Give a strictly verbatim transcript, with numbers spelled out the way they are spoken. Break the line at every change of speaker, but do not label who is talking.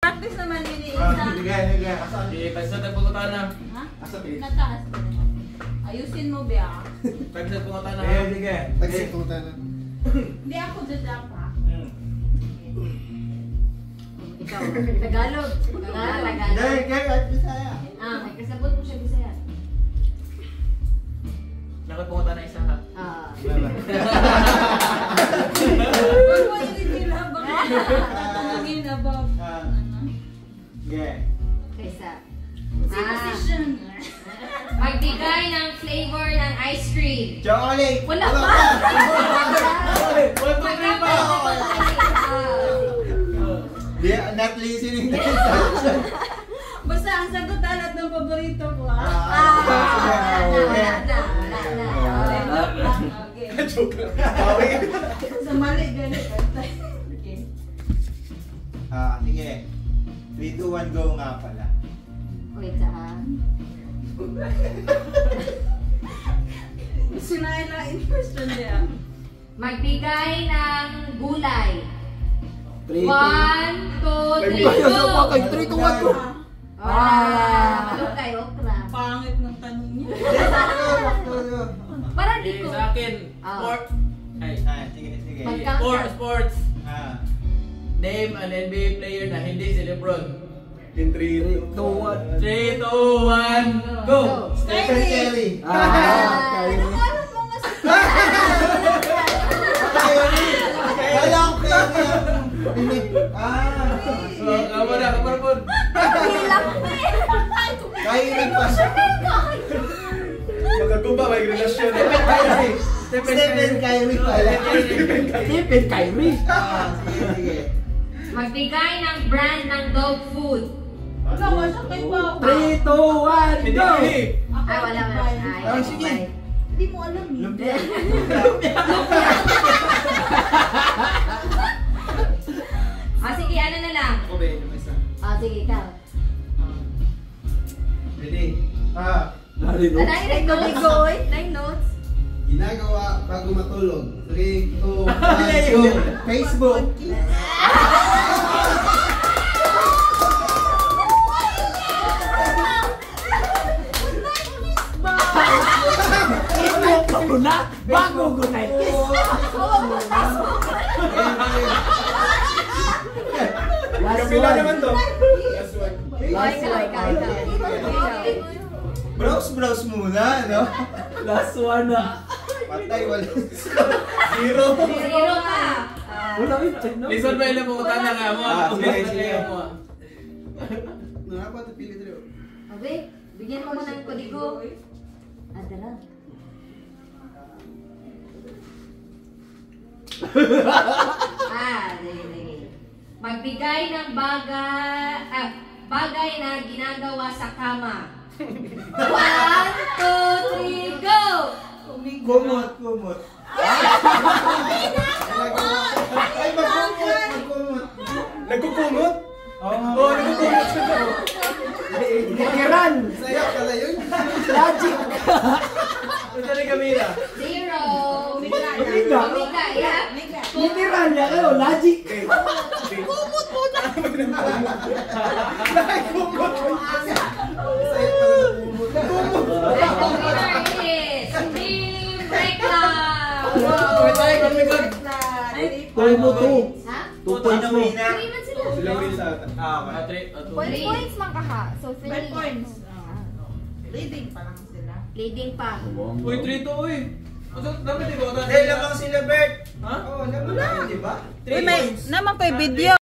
Practice naman yun eh.
Ah, sige, sige.
Sige, kasi sa tagpungutan na.
Ha?
Asa tayo?
Nataas. Ayusin mo, Bea.
Kasi sa tagpungutan na.
Sige, sige.
Tagsiputan na.
Hindi ako dadap ha.
Ikaw, Tagalog. Tagalog.
Dahil kayo at Bisaya.
Ah, may kasabot mo siya Bisaya.
Nakatpungutan na isa ha.
Ah.
Huwag mo nila. Bakit tatanungin about ano?
Sige.
Kaysa.
Si position.
Magbigay ng flavor ng ice cream.
Chocolate.
Wala pa!
One, two, three pa!
Di, not listening to
Basta ang sagot alat ng paborito ko ha.
Ah, wala na, wala na.
Okay.
Joke lang.
Sa mali, ganit. Okay.
Ah, sige. three, two, one, go nga pala.
Wait, ha?
Sinayla in person niya.
Magbigay ng gulay.
three,
One, two, three,
Ayun,
go!
ako kay three to one to.
Ah, malukay, okra.
Pangit ng tanong niya.
Parang di
Sige,
ko.
sa akin.
Ah.
Sport. Ay.
Ah, sige, sige.
Magka-
Sports, sports.
Ah.
Name an N B A player na hindi si LeBron.
In three, two, one.
three, two, one, go!
Stephen Curry.
Ah,
Ano ko alam mo nga sa...
Wala akong Curry. Ah.
So, kamo na, kamarapon.
Kyrie pa siya.
Magkagumba, may relasyon.
Stephen Curry pala.
Stephen Kyrie.
Ah, sige, sige.
Magbigay ng brand ng dog food.
Wala, wala kay Papa.
three, two, one,
Hindi
go!
kami.
Ay, wala, wala. Ay,
Ah, sige.
Hindi mo alam eh.
Lumpia.
Ah, sige, ano na lang?
Ako ba yun? Isa.
Ah, sige, ikaw.
Ready? Ah.
Narino.
Nine notes. Nine notes.
Ginagawa bago matulog. three, two, one, go!
Facebook.
Facebook bago na! Bago go na! Last
Kabila
one.
naman to.
Last
Ikaw,
one.
ikaw, ikaw. Ikaw.
Browse, browse muna, no?
Last one na.
Patay, wala.
Zero.
Zero ka.
Wala rin. no?
Listen ba ilang pumunta na nga mo?
Ah, sige,
Sige,
sige.
sige mo.
Napa ito pilit rin.
Abe, bigyan mo muna ng kodigo. Ah, dala. Ah, sige, sige. Magbigay ng bagay, ah, bagay na ginagawa sa kama. One, two, three, go!
Kumot, kumot. Ay, magkumot, magkumot.
Nagkukumot?
Oo,
Oo, nagkukumot siya.
Literal!
Saya pala yun.
Logic!
Ano sa Camila?
Zero.
Umiga.
Umiga, yeah.
Literal niya kayo, logic!
Kumot mo na! Nagkumot mo.
Saya pala ng kumot.
And the winner is Team Breakdown.
Kami tayo, kami kami.
Two mo two.
Ha?
Two points mo.
Three man sila.
Sila win sa atin.
Ah,
Ah, three, ah, two.
Point
Three.
points man kaha. So three.
Five points. Leading pa lang sila.
Leading pa.
Uy, three to, uy. Ano, dapat di ba?
Dahil lamang sila, Bert.
Ha?
Oo, lamang na yun, di ba?
Uy, may naman ko'y video.